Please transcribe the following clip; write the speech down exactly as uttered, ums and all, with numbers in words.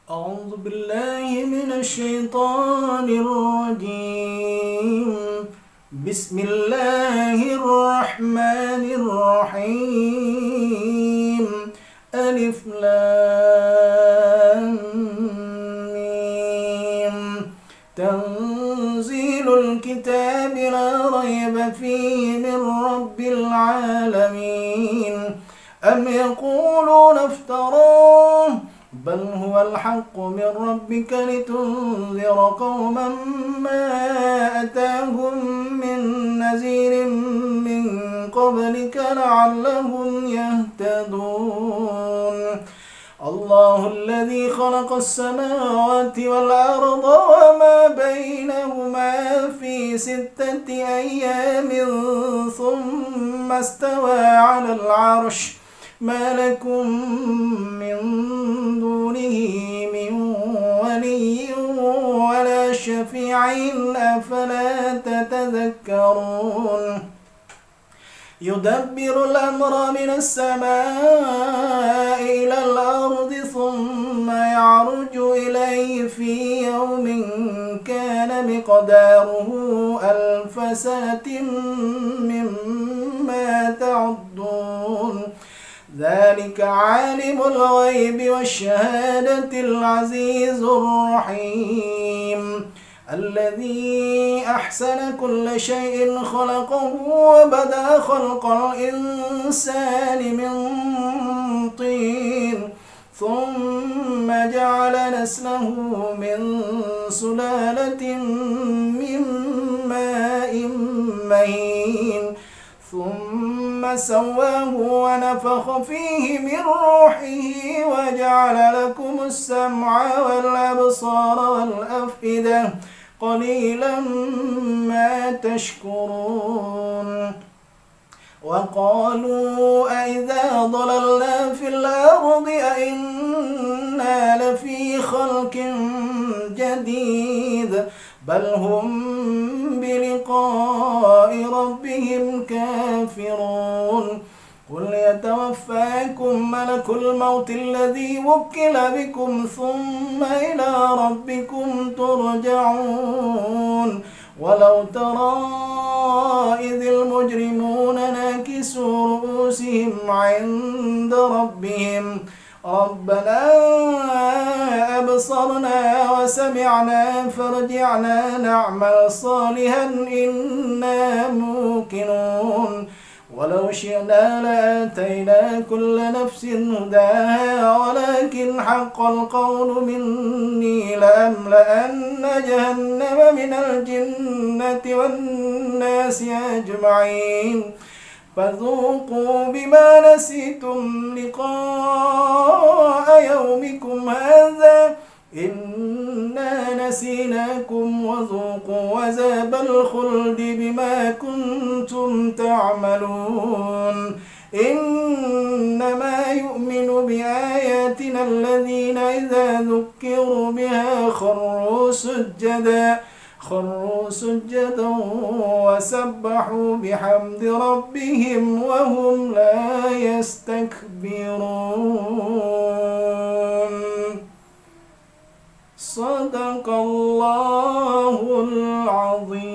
أعوذ بالله من الشيطان الرجيم. بسم الله الرحمن الرحيم. ألف لام ميم. تنزيل الكتاب لا ريب فيه من رب العالمين. أم يقولون افتراه بل هو الحق من ربك لتنذر قوما ما أتاهم من نذير من قبلك لعلهم يهتدون. الله الذي خلق السماوات والأرض وما بينهما في ستة أيام ثم استوى على العرش ما لكم من دونه من ولي ولا شفيع أفلا تتذكرون. يدبر الأمر من السماء إلى الأرض ثم يعرج إليه في يوم كان مقداره ألف سنة مما تعدون. ذلك عالم الغيب والشهادة العزيز الرحيم. الذي أحسن كل شيء خلقه وبدأ خلق الإنسان من طين ثم جعل نسله من سلالة من ماء مهين ثم سواه ونفخ فيه من روحه وجعل لكم السمع والأبصار والأفئدة قليلا ما تشكرون. وقالوا أئذا ضللنا في الأرض أئنا لفي خلق جديد بل هم بلقاء ربهم كافرون. قل يتوفاكم ملك الموت الذي وكل بكم ثم إلى ربكم ترجعون. ولو ترى إذ المجرمون ناكسوا رؤوسهم عند ربهم ربنا أبصرنا وسمعنا فارجعنا نعمل صالحا إنا موقنون. ولو شئنا لآتينا كل نفس هداها ولكن حق القول مني لأملأن جهنم من الجنة والناس أجمعين. فذوقوا بما نسيتم لقاء يومكم هذا إنا نسيناكم وذوقوا عذاب الخلد بما كنتم تعملون. إنما يؤمن بآياتنا الذين إذا ذكروا بها خروا سجدا خروا سجدا وسبحوا بحمد ربهم وهم لا يستكبرون. صدق الله العظيم.